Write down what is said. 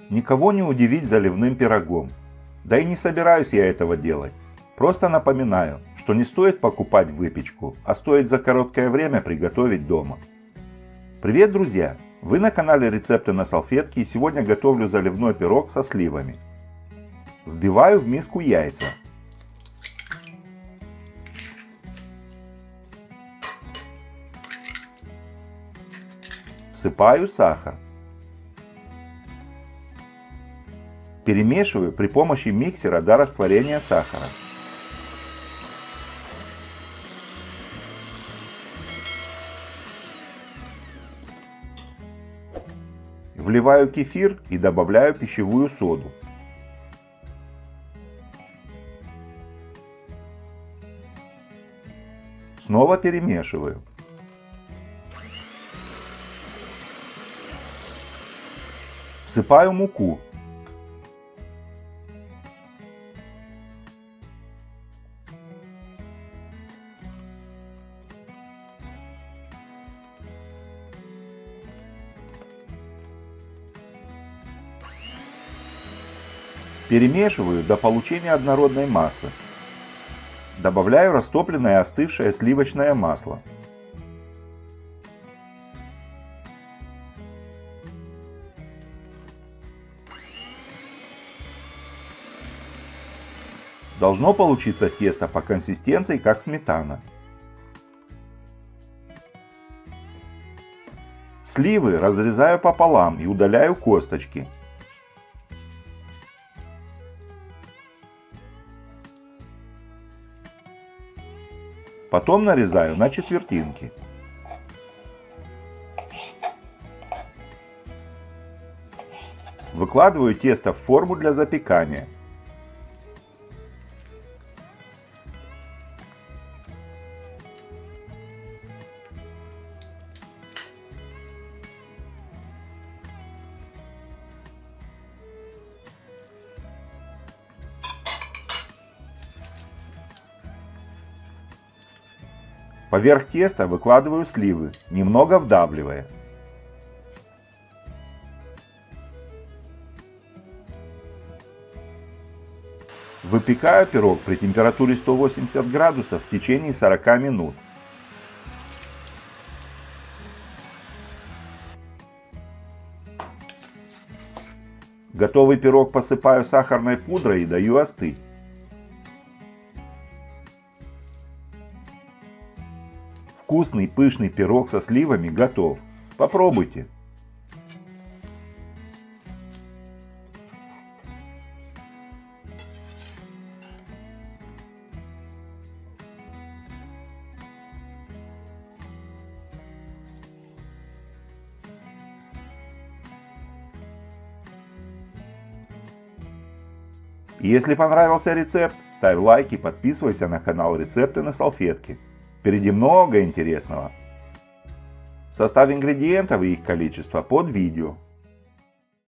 Никого не удивить заливным пирогом. Да и не собираюсь я этого делать. Просто напоминаю, что не стоит покупать выпечку, а стоит за короткое время приготовить дома. Привет, друзья! Вы на канале Рецепты на салфетке, и сегодня готовлю заливной пирог со сливами. Вбиваю в миску яйца. Всыпаю сахар. Перемешиваю при помощи миксера до растворения сахара. Вливаю кефир и добавляю пищевую соду. Снова перемешиваю. Всыпаю муку. Перемешиваю до получения однородной массы. Добавляю растопленное остывшее сливочное масло. Должно получиться тесто по консистенции, как сметана. Сливы разрезаю пополам и удаляю косточки. Потом нарезаю на четвертинки. Выкладываю тесто в форму для запекания. Поверх теста выкладываю сливы, немного вдавливая. Выпекаю пирог при температуре 180 градусов в течение 40 минут. Готовый пирог посыпаю сахарной пудрой и даю остыть. Вкусный пышный пирог со сливами готов. Попробуйте! Если понравился рецепт, ставь лайк и подписывайся на канал Рецепты на салфетке. Впереди много интересного. Состав ингредиентов и их количество под видео.